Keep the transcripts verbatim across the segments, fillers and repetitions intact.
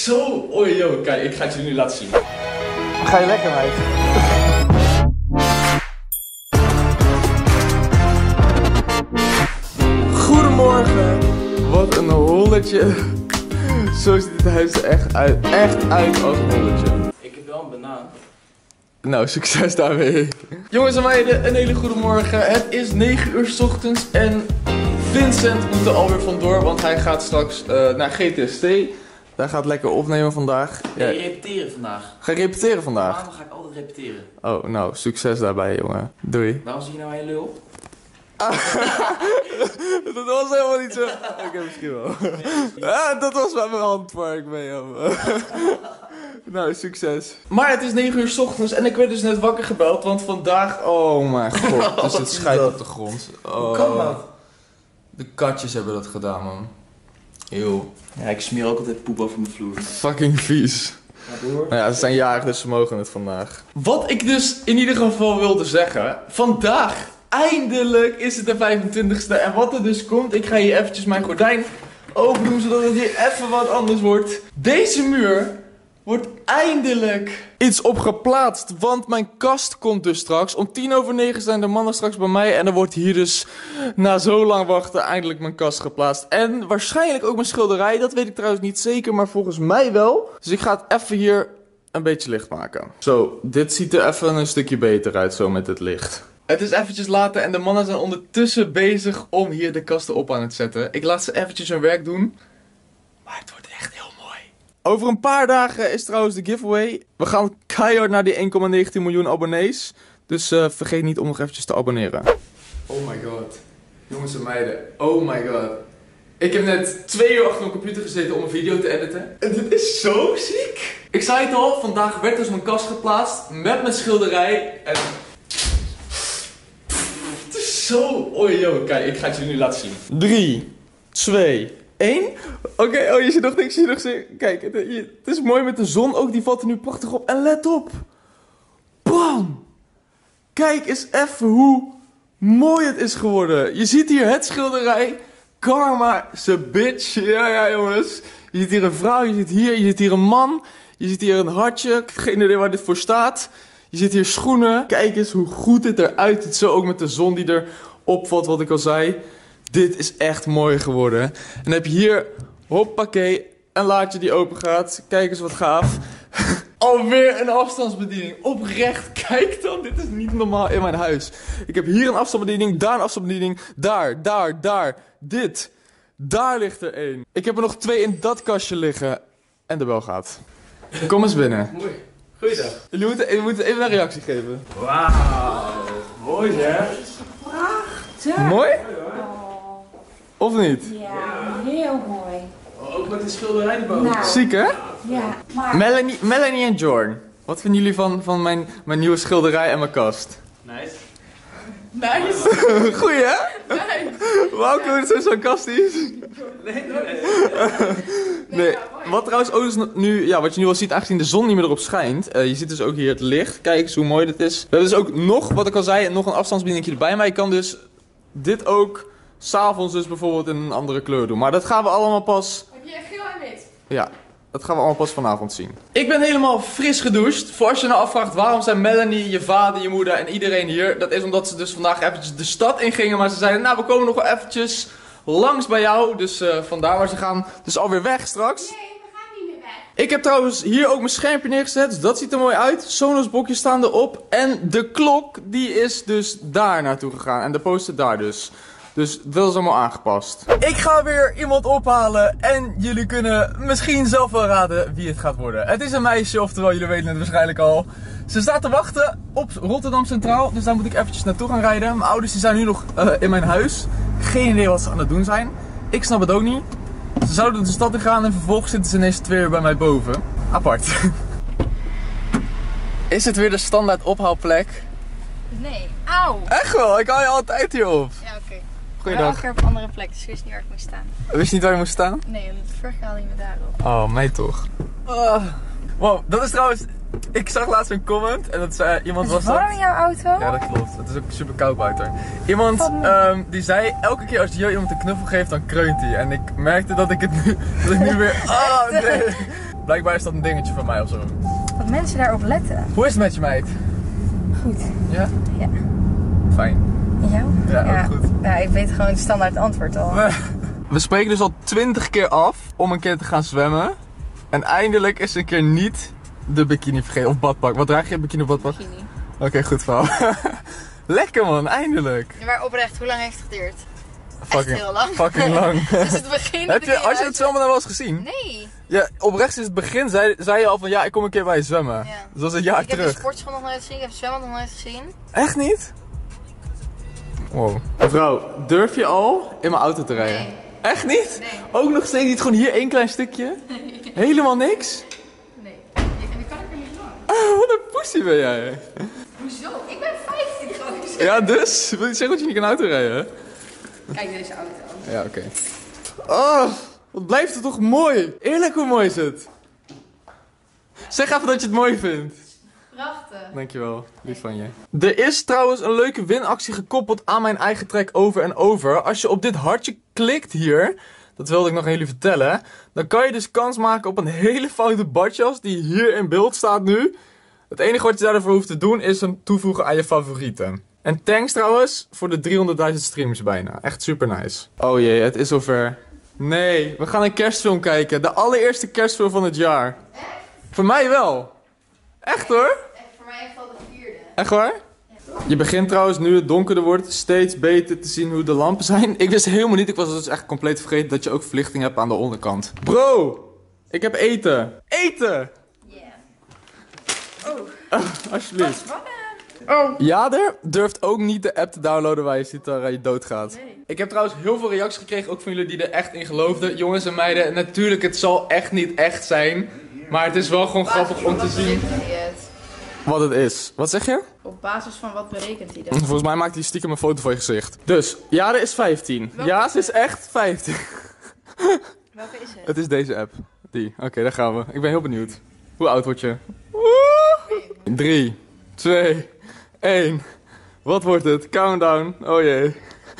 zo... Oh joh, kijk, ik ga het jullie nu laten zien. Ga je lekker, meid? Goedemorgen. Wat een holletje. Zo ziet het huis er echt uit. Echt uit als een holletje. Ik heb wel een banaan. Nou, succes daarmee. Jongens en meiden, een hele goede morgen. Het is negen uur 's ochtends en Vincent moet er alweer vandoor, want hij gaat straks uh, naar G T S T. Hij gaat lekker opnemen vandaag. Ja, je repeteren vandaag. Ga je repeteren vandaag? Maandag ga ik altijd repeteren. Oh, nou, succes daarbij, jongen. Doei. Waarom zie je nou een lul? Dat was helemaal niet zo. Oké, okay, misschien wel. Nee, ah, dat was met mijn hand waar ik mee heb. Nou, succes. Maar het is negen uur 's ochtends en ik werd dus net wakker gebeld, want vandaag... Oh mijn god, dus het schijt op de grond. Oh. Hoe kan dat? De katjes hebben dat gedaan, man. Eeuw. Ja, ik smeer ook altijd poep over mijn vloer. Fucking vies. Ja, door. Nou ja, ze zijn jarig, dus ze mogen het vandaag. Wat ik dus in ieder geval wilde zeggen. Vandaag, eindelijk is het de vijfentwintigste. En wat er dus komt, ik ga hier eventjes mijn gordijn open doen, zodat het hier even wat anders wordt. Deze muur wordt eindelijk iets op geplaatst, want mijn kast komt dus straks. Om tien over negen zijn de mannen straks bij mij en er wordt hier dus na zo lang wachten eindelijk mijn kast geplaatst. En waarschijnlijk ook mijn schilderij, dat weet ik trouwens niet zeker, maar volgens mij wel. Dus ik ga het even hier een beetje licht maken. Zo, dit ziet er even een stukje beter uit zo met het licht. Het is eventjes later en de mannen zijn ondertussen bezig om hier de kasten op aan het zetten. Ik laat ze eventjes hun werk doen, maar het wordt echt heel mooi. Over een paar dagen is trouwens de giveaway. We gaan keihard naar die één komma negentien miljoen abonnees. Dus uh, vergeet niet om nog eventjes te abonneren. Oh my god. Jongens en meiden. Oh my god. Ik heb net twee uur achter mijn computer gezeten om een video te editen. En dit is zo ziek. Ik zei het al, vandaag werd dus mijn kast geplaatst met mijn schilderij. En... Het is zo... Oh joh, kijk, ik ga het jullie nu laten zien. drie, twee, één. Oké, okay, oh je ziet nog niks, je ziet nog niks. Kijk, het, het is mooi met de zon ook, die valt er nu prachtig op. En let op. Bam. Kijk eens even hoe mooi het is geworden. Je ziet hier het schilderij. Karma, ze bitch. Ja, ja jongens. Je ziet hier een vrouw, je ziet hier, je ziet hier een man. Je ziet hier een hartje. Geen idee waar dit voor staat. Je ziet hier schoenen. Kijk eens hoe goed dit eruit ziet. Zo ook met de zon die er opvalt, wat ik al zei. Dit is echt mooi geworden. En dan heb je hier, hoppakee, een laadje die open gaat. Kijk eens wat gaaf. Alweer een afstandsbediening. Oprecht, kijk dan. Dit is niet normaal in mijn huis. Ik heb hier een afstandsbediening, daar een afstandsbediening. Daar, daar, daar. Dit. Daar ligt er één. Ik heb er nog twee in dat kastje liggen. En de bel gaat. Kom eens binnen. Mooi. Goeiedag. Jullie moeten, jullie moeten even een reactie geven. Wauw. Mooi hè? Prachtig. Mooi? Of niet? Ja, heel mooi. Oh, ook met de schilderij erboven. Nou, Ziek hè? ja, maar... Melanie, Melanie en Jorn. Wat vinden jullie van, van mijn, mijn nieuwe schilderij en mijn kast? Nice. Nice. Goeie hè? Nice. Waarom kun je het zo sarcastisch? Nee, nee, nee. Nee, wat trouwens ook is nu, ja, wat je nu al ziet, aangezien de zon niet meer erop schijnt. Uh, je ziet dus ook hier het licht. Kijk eens hoe mooi dit is. We hebben dus ook nog, wat ik al zei, nog een afstandsbediening erbij. Maar je kan dus dit ook s'avonds dus bijvoorbeeld in een andere kleur doen. Maar dat gaan we allemaal pas... Heb je geel en wit? Ja, dat gaan we allemaal pas vanavond zien. Ik ben helemaal fris gedoucht. Voor als je nou afvraagt waarom zijn Melanie, je vader, je moeder en iedereen hier. Dat is omdat ze dus vandaag eventjes de stad ingingen. Maar ze zeiden, nou we komen nog wel eventjes langs bij jou. Dus uh, vandaar waar ze gaan dus alweer weg straks. Nee, we gaan niet meer weg. Ik heb trouwens hier ook mijn schermpje neergezet. Dus dat ziet er mooi uit. Sonos blokjes staan erop. En de klok die is dus daar naartoe gegaan. En de poster daar dus. Dus dat is allemaal aangepast. Ik ga weer iemand ophalen en jullie kunnen misschien zelf wel raden wie het gaat worden. Het is een meisje, oftewel jullie weten het waarschijnlijk al. Ze staat te wachten op Rotterdam Centraal, dus daar moet ik eventjes naartoe gaan rijden. Mijn ouders die zijn nu nog uh, in mijn huis. Geen idee wat ze aan het doen zijn. Ik snap het ook niet. Ze zouden de stad in gaan en vervolgens zitten ze ineens twee uur bij mij boven. Apart. Is het weer de standaard ophaalplek? Nee. Auw. Echt wel, ik haal je altijd hier op. Ja, oké. Okay. Goeiedag. Elke keer op een andere plek, dus ik wist niet waar ik moest staan. Wist je niet waar je moest staan? Nee, want vorig jaar haalde je me daarop. Oh, mij toch. Uh. Wow, dat is trouwens... Ik zag laatst een comment en dat zei iemand was dat... Is het warm in jouw auto? Ja, dat klopt. Het is ook super koud buiten. Iemand um, die zei, elke keer als Jo iemand een knuffel geeft, dan kreunt hij. En ik merkte dat ik het nu, dat ik nu weer... Oh, nee. Blijkbaar is dat een dingetje van mij of zo. Dat mensen daarop letten. Hoe is het met je, meid? Goed. Ja? Ja. Fijn. En jou? Ja, ook goed. Ja, ik weet gewoon het standaard antwoord al. We spreken dus al twintig keer af om een keer te gaan zwemmen. En eindelijk is een keer niet de bikini vergeten. Of badpak. Wat draag je? Bikini of badpak? Bikini. Oké, okay, goed verhaal. Lekker man, eindelijk. Ja, maar oprecht, hoe lang heeft het geduurd? Fucking, Echt heel lang. Fucking lang. Dus het begin. Heb je, als je het zwemmen nou wel eens gezien? Nee. Ja, oprecht is het begin, zei, zei je al van ja, ik kom een keer bij je zwemmen. Ja. Dus dat is een jaar ik terug. heb de sportschool nog nooit gezien, ik heb het zwembad nog nooit gezien. Echt niet? Wow. Mevrouw, durf je al in mijn auto te rijden? Nee. Echt niet? Nee. Ook nog steeds niet gewoon hier één klein stukje? Nee. Helemaal niks? Nee. En dan kan ik er niet lang. Ah, wat een poesie ben jij. Hoezo? Ik ben vijftien trouwens. Ja, dus? Wil je zeggen dat je niet kan auto rijden? Kijk deze auto. Ja, oké. Okay. Oh, wat blijft het toch mooi. Eerlijk, hoe mooi is het? Zeg even dat je het mooi vindt. Prachtig. Dankjewel, lief van je. Er is trouwens een leuke winactie gekoppeld aan mijn eigen track Over en Over. Als je op dit hartje klikt hier, dat wilde ik nog aan jullie vertellen, dan kan je dus kans maken op een hele foute badjas die hier in beeld staat nu. Het enige wat je daarvoor hoeft te doen is hem toevoegen aan je favorieten. En thanks trouwens voor de driehonderdduizend streams bijna. Echt super nice. Oh jee, het is zover. Nee, we gaan een kerstfilm kijken. De allereerste kerstfilm van het jaar. Echt? Voor mij wel. Echt hoor. Echt, voor mij echt al de vierde. Echt waar? Je begint trouwens, nu het donkerder wordt, steeds beter te zien hoe de lampen zijn. Ik wist helemaal niet, ik was dus echt compleet vergeten dat je ook verlichting hebt aan de onderkant. Bro, ik heb eten. Eten! Ja. Yeah. Oh. Uh, alsjeblieft. Spannend. Oh. Jader durft ook niet de app te downloaden waar je ziet dat je doodgaat. Nee. Ik heb trouwens heel veel reacties gekregen, ook van jullie die er echt in geloofden. Jongens en meiden, natuurlijk het zal echt niet echt zijn. Maar het is wel gewoon grappig om te zien wat het is. Wat zeg je? Op basis van wat berekent hij dan? Volgens mij maakt hij stiekem een foto van je gezicht. Dus, Jade is vijftien. Welke Ja, is ze is echt vijftien. Welke is het? Het is deze app. Die. Oké, okay, daar gaan we. Ik ben heel benieuwd. Hoe oud word je? drie, twee, één. Wat wordt het? Countdown. Oh jee.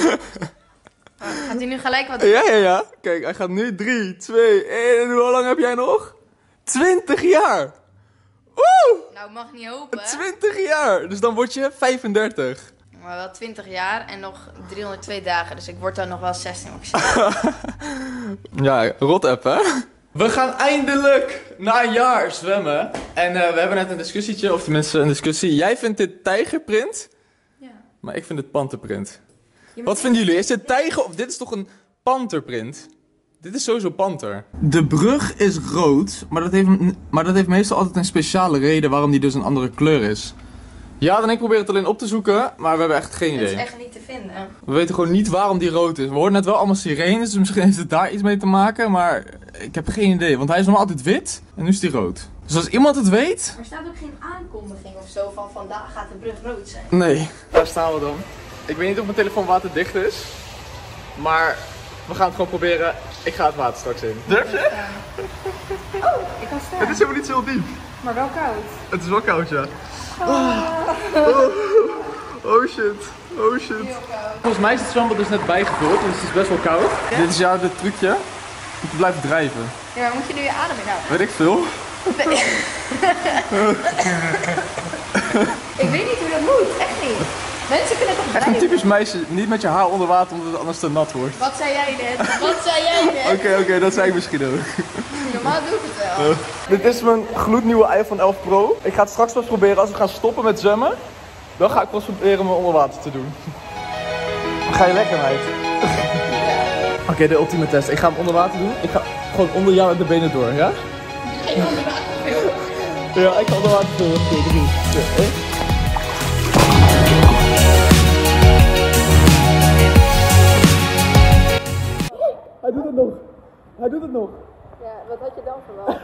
Gaat hij nu gelijk wat doen? Ja, ja, ja. Kijk, hij gaat nu drie, twee, één. En hoe lang heb jij nog? twintig jaar. Woe! Nou, mag niet hopen. twintig jaar. Dus dan word je vijfendertig. Maar wel twintig jaar en nog driehonderdtwee dagen. Dus ik word dan nog wel zestien maximaal. Ja, rot app hè. We gaan eindelijk na een jaar zwemmen. En uh, we hebben net een discussietje, of tenminste een discussie. Jij vindt dit tijgerprint, Ja. maar ik vind dit panterprint. Je Wat vinden jullie? Is dit tijger of dit is toch een panterprint? Dit is sowieso panter. De brug is rood, maar dat heeft, maar dat heeft meestal altijd een speciale reden waarom die dus een andere kleur is. Ja, dan ik probeer het alleen op te zoeken, maar we hebben echt geen idee. Dat is echt niet te vinden. We weten gewoon niet waarom die rood is. We hoorden net wel allemaal sirenes, dus misschien heeft het daar iets mee te maken, maar ik heb geen idee. Want hij is normaal altijd wit en nu is die rood. Dus als iemand het weet... Er staat ook geen aankondiging of zo van vandaag gaat de brug rood zijn. Nee. Daar staan we dan. Ik weet niet of mijn telefoon waterdicht is, maar we gaan het gewoon proberen. Ik ga het water straks in. Durf je? Oh, ik kan staan. Het is helemaal niet zo diep. Maar wel koud. Het is wel koud, ja. Oh, oh, oh shit. Oh shit. Heel koud. Volgens mij is het zwembad dus net bijgevuld, dus het is best wel koud. Ja? Dit is jouw de trucje om te blijven drijven. Ja, maar moet je nu je adem inhouden? Weet ik veel. Nee. Ik weet niet hoe dat moet, echt niet. Mensen kunnen toch Echt een blijven? typisch meisje, niet met je haar onder water omdat het anders te nat wordt. Wat zei jij net? Wat zei jij net? Oké, okay, oké, okay, dat zei ik misschien ook. Normaal doe ik het wel. Uh, dit is mijn gloednieuwe iPhone elf Pro. Ik ga het straks pas proberen als we gaan stoppen met zwemmen. Dan ga ik pas proberen me onder water te doen. Ga je lekker, meid? Oké, okay, de ultieme test. Ik ga hem onder water doen. Ik ga gewoon onder jou de benen door, ja? Ga je onder water filmen? Ja, ik ga onder water filmen. drie, twee, één. Hij doet het nog. Hij doet het nog. Ja, wat had je dan verwacht?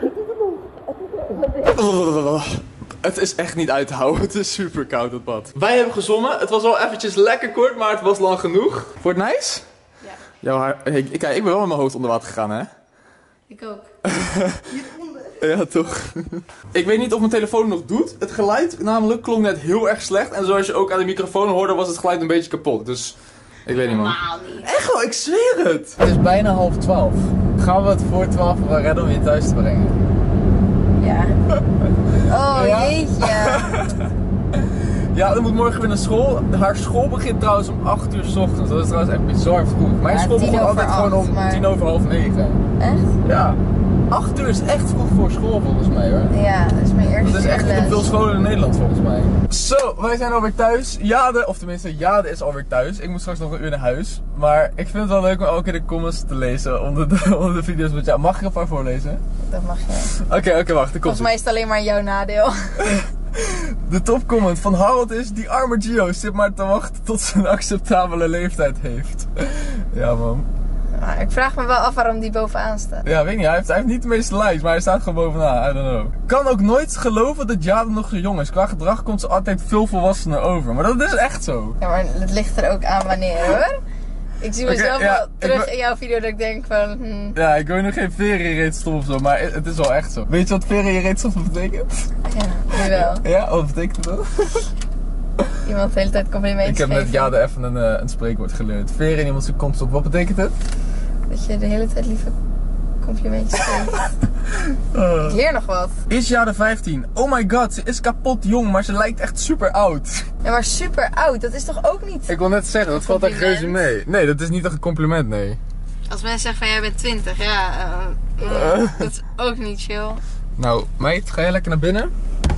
Het is echt niet uit te houden. Het is super koud, het bad. Wij hebben gezongen. Het was wel eventjes lekker kort, maar het was lang genoeg. Wordt het nice? Ja. Jouw haar... Hey, kijk, ik ben wel met mijn hoofd onder water gegaan, hè? Ik ook. Ja, toch. Ik weet niet of mijn telefoon nog doet. Het geluid namelijk klonk net heel erg slecht. En zoals je ook aan de microfoon hoorde, was het geluid een beetje kapot. Dus ik weet niet, man. Normaal niet. Echt wel, ik zweer het. Het is bijna half twaalf. Gaan we het voor twaalf wel redden om je thuis te brengen? Ja. Oh, Ja? jeetje. Ja, dan moet morgen weer naar school. Haar school begint trouwens om acht uur 's ochtends. Dat is trouwens echt bizar vroeg. Mijn Ja, school tien begon over altijd gewoon acht, om maar- tien over half negen. Echt? Ja. acht uur is echt vroeg voor school volgens mij hoor. Ja, dat is mijn eerste Dat is echt niet les. op veel scholen in Nederland volgens mij. Zo, wij zijn alweer thuis. Jade, of tenminste Jade is alweer thuis. Ik moet straks nog een uur naar huis. Maar ik vind het wel leuk om elke keer de comments te lezen onder de, onder de video's met jou. Mag ik een paar voorlezen? Dat mag je. Oké, oké, wacht. Er komt Volgens mij is het alleen maar jouw nadeel. De topcomment van Harold is: die arme Gio zit maar te wachten tot ze een acceptabele leeftijd heeft. Ja man. Maar ik vraag me wel af waarom die bovenaan staat. Ja, weet niet. Hij heeft, hij heeft niet de meeste likes, maar hij staat gewoon bovenaan. I don't know. Kan ook nooit geloven dat Jade nog zo jong is. Qua gedrag komt ze altijd veel volwassener over. Maar dat is echt zo. Ja, maar het ligt er ook aan wanneer hoor. Ik zie Oké, mezelf ja, wel ik terug wil- in jouw video dat ik denk van... Hmm, Ja, ik wil nu geen veren in je reet stoppen of zo, maar het is wel echt zo. Weet je wat veren in je reet stoppen betekent? ja, nu wel. Ja, wat betekent dat? Iemand de hele tijd complimentjes Ik heb net geven. Jade even een, eh, een spreekwoord geleerd. Veren in iemand zijn kont stoppen. Wat betekent het? Dat je de hele tijd lieve complimentjes geeft. Uh. Ik leer nog wat. Is Jade vijftien? Oh my god, ze is kapot jong, maar ze lijkt echt super oud. Ja, maar super oud, dat is toch ook niet... Ik wil net zeggen, dat valt echt Compliment. reuze mee. Nee, dat is niet echt een compliment, nee. Als mensen zeggen van jij bent twintig, ja, uh, mm, dat is ook niet chill. Nou, meid, ga jij lekker naar binnen?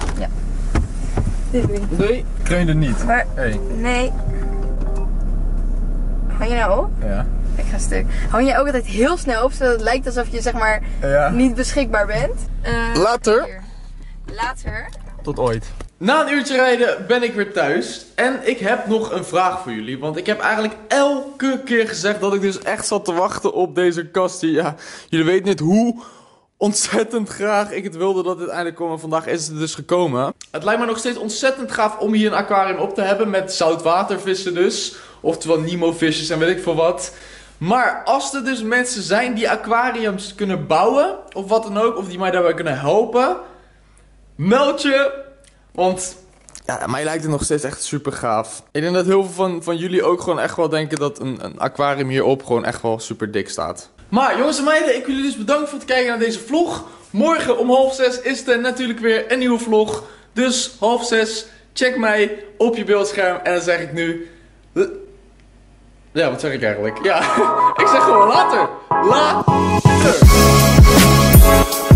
Doei. Doei. Kreun er niet. Maar, Hey. nee. Hang je nou op? Ja. Ik ga stuk. Hang je ook altijd heel snel op, zodat het lijkt alsof je zeg maar Ja. niet beschikbaar bent? Uh, Later. hier. Later. Tot ooit. Na een uurtje rijden ben ik weer thuis. En ik heb nog een vraag voor jullie. Want ik heb eigenlijk elke keer gezegd dat ik dus echt zat te wachten op deze kast. hier. Ja, jullie weten niet hoe ontzettend graag ik het wilde dat dit eindelijk kwam. En vandaag is het dus gekomen. Het lijkt me nog steeds ontzettend gaaf om hier een aquarium op te hebben. Met zoutwatervissen dus. Oftewel Nemo-visjes en weet ik veel wat. Maar als er dus mensen zijn die aquariums kunnen bouwen. Of wat dan ook. Of die mij daarbij kunnen helpen. Meld je. Want ja, mij lijkt het nog steeds echt super gaaf. Ik denk dat heel veel van, van jullie ook gewoon echt wel denken dat een, een aquarium hierop gewoon echt wel super dik staat. Maar jongens en meiden, ik wil jullie dus bedanken voor het kijken naar deze vlog. Morgen om half zes is er natuurlijk weer een nieuwe vlog. Dus half zes, check mij op je beeldscherm. En dan zeg ik nu... Ja, wat zeg ik eigenlijk? Ja, ik zeg gewoon later. Later.